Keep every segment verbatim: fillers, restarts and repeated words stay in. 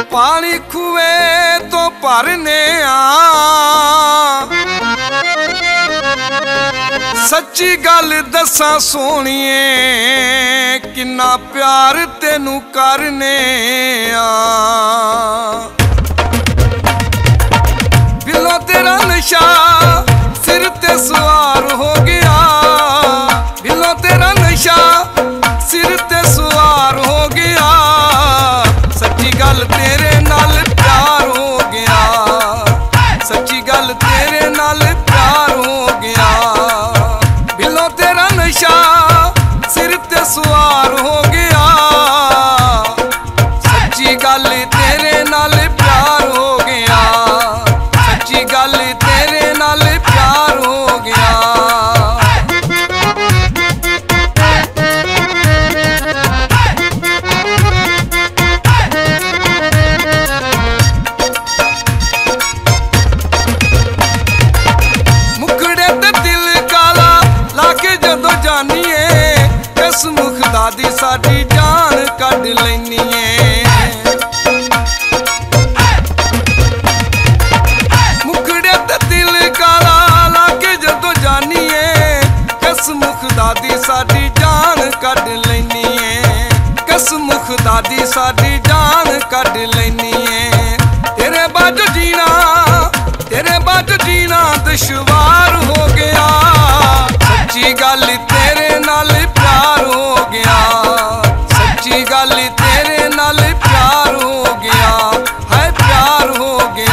पानी खुए तो भरने आ, सच्ची गल दसा सोनिए किन्ना प्यार तेनू करने आ। बिलो तेरा नशा सिर ते सवार हो गया, बिलो तेरा नशा सिर ते सवार हो गया, सच्ची गल तेरे नाल प्यार हो गया, सच्ची गल तेरे नाल प्यार हो गया। बिलो तेरा नशा सिर ते सवार हो गया, सच्ची गल तेरे नाल प्यार हो गया, सच्ची गल तेरे नाल प्यार हो गया। कसमुख दादी साडी जान कढ लैनी है, मुखड़े ते दिल काला लाके जदों जानी है, कसमुख दादी साडी जान कढ लैनी है, कसमुख दादी साडी जान कढ लैनी है। तेरे बाजो जीना तेरे बाजो जीना दुश्वार हो गया, सच्ची गल तेरे नाल प्यार हो गया, सच्ची गल तेरे नाल प्यार हो गया, है प्यार हो गया।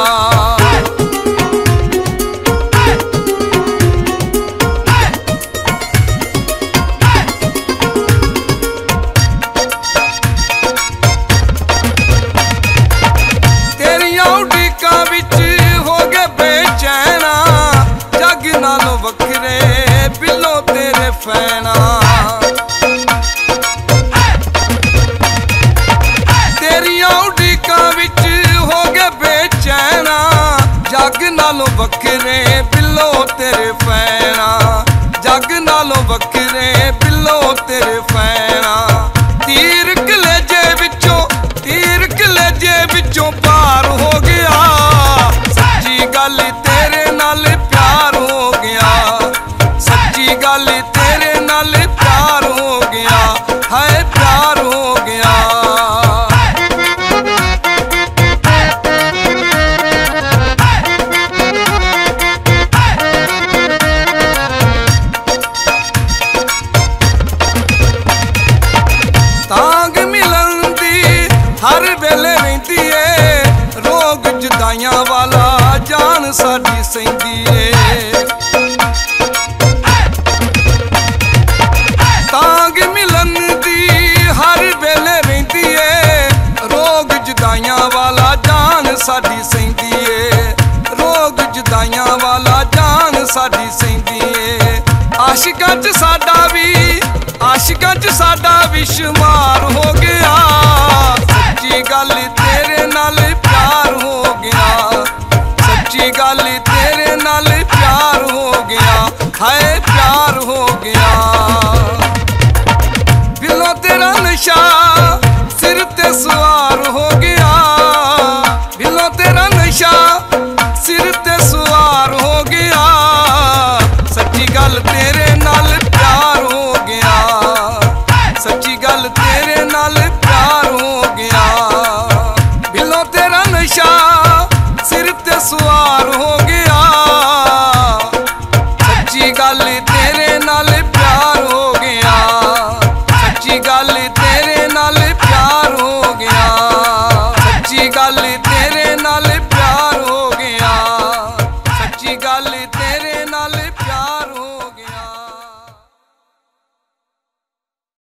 तेरियां उड़ीकां विच हो गए बेचैना, जग नालों वखरे बिलो तेरे फैना, तेरियां उड़ीकां विच हो गए बेचैना, जग नालों वखरे बिलो तेरे फैना, जग नालों वखरे बिलो तेरे फैना। तीर कलेजे विचों तीर कलेजे विचों पार हो गया, सच्ची गल तेरे नाल प्यार हो गया, सच्ची गल तेरे नाल प्यार हो गया, है प्यार हो गया। तांग मिलन दी हर वेले रहिंदी है, रोग जुदाइयां वाला जान साडी सहिंदी है, तांग मिलन दी हर वेले रहिंदी है, रोग जुदाइयां वाला जान साडी सहिंदी है, रोग जुदाइयां वाला जान साडी सहिंदी है। आशिकां च साडा भी आशिकां च साडा भी शुमार हो गया, सच्ची गल तेरे नाल प्यार हो गया, सच्ची गल तेरे नाल प्यार हो गया, है प्यार हो गया। बिलो तेरा नशा सिर ते सवार हो गया, बिलो तेरा नशा सिर ते सवार हो गया, सच्ची गल तेरे नाल प्यार हो गया, सच्ची गल तेरे नाल प्यार हो गया। बिलो तेरा नशा सिर ते सवार हो